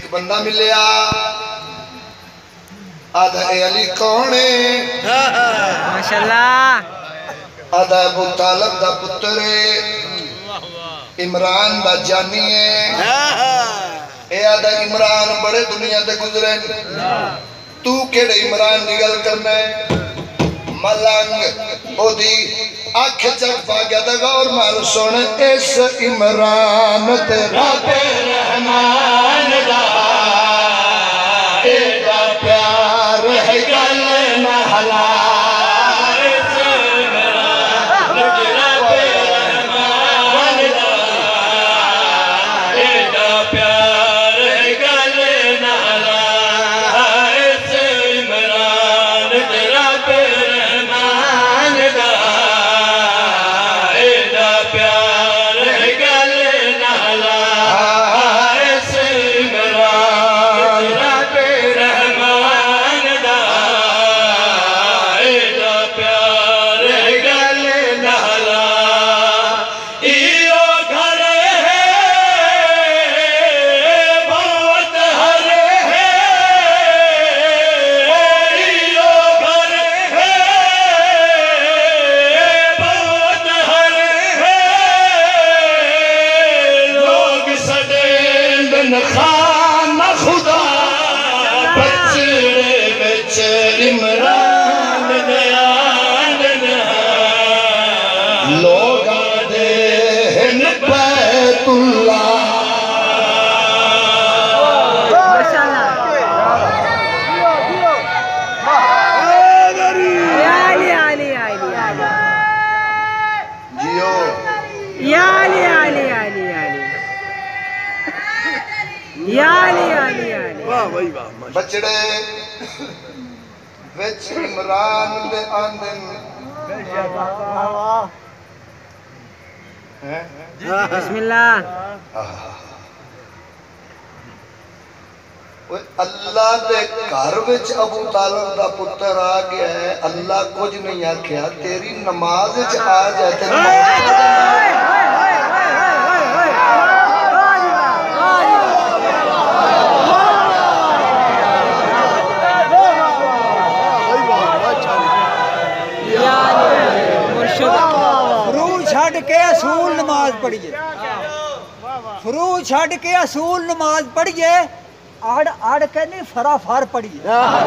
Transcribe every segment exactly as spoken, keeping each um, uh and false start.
एक बंदा मिलया आधा अली कौन है माशाल्लाह आधा अबू तालिब दा पुत्र है इमरान दा जानी है ए आधा इमरान बड़े दुनिया ते गुजरे तू केड़े इमरान दी गल करना है मलंग ओदी आँख चक पा गया तो गौर मार सुन इस इमरान तेरा रहमान दा एदा प्यार है गल महला बचड़े विच इमरान दे आंदन बिस्मिल्लाह अल्लाह दे घर विच अबू तालिब दा पुत्र आ गया है अल्लाह कुछ नहीं आख्या तेरी नमाज विच आ जाए ते के असूल नमाज पढ़िए फरू छड़ के असूल नमाज पढ़िए आड़ आड़ के नहीं फराफार पढ़िए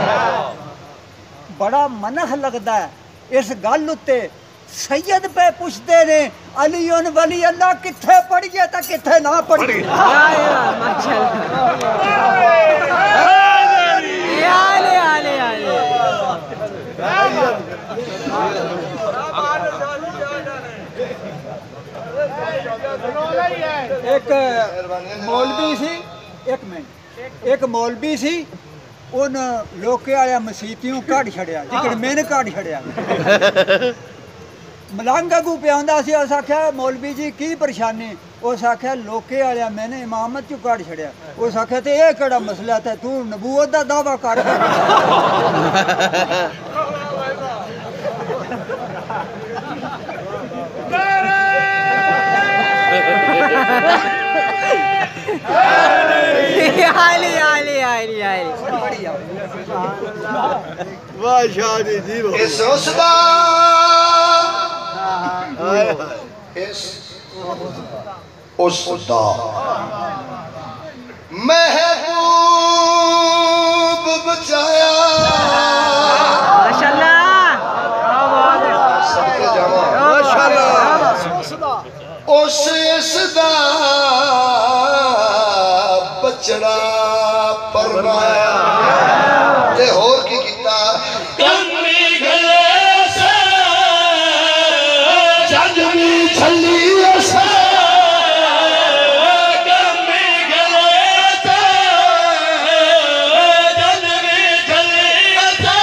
बड़ा मनह लगता है इस गल उत्ते सैयद पे पूछते ने अली उन वली अल्लाह किथे पढ़िए तो किथे ना पढ़िए एक मौलवी सी एक मिनट एक मौलवी सी उन लोके आया मसीतियों काट छड़िया जिकड़ मैंने काट छड़िया मलंग अगू पे आंदा सी उस आख्या मौलवी जी की परेशानी उस आख्या लोके आया मैंने इमामत चू काट छड़िया उस आख्या ते ये केड़ा मसला ते तू नबूवत दा दावा कर आली आली आली आली वाह शादी जी इस उसदा इस उसदा महबूब बचाया माशाल्लाह सदके जावा माशाल्लाह उस इसदा बचड़ा परमाया ते होर की कीता कमी गले से जग भी छली से कमी गले से जग भी छली से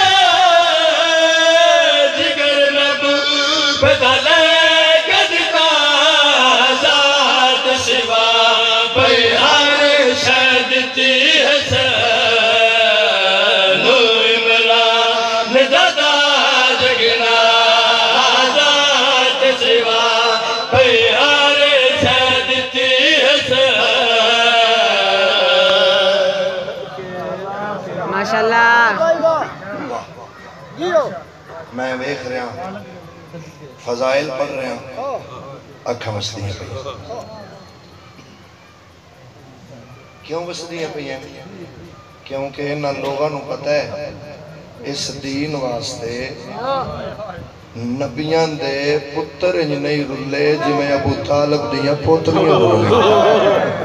जिगर लब बदले गद का जात सिवा बयान शदती है माशाल्लाह। मैं वेख रहा फजाइल पढ़ रहा अखा वसदियां पई क्यों वसदियां पई क्योंकि इन्होंने लोगों को पता है इस दीन वास्ते नबियां दे पुत्र इंज नहीं रुले जिवें अबू तालिब दियां पोतरियां रुले।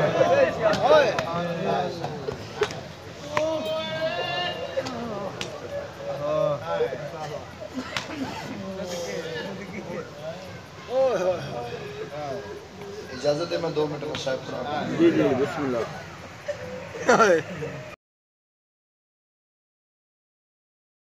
इजाजत है मैं दो मिनट में साहब जी जी बिस्मिल्लाह।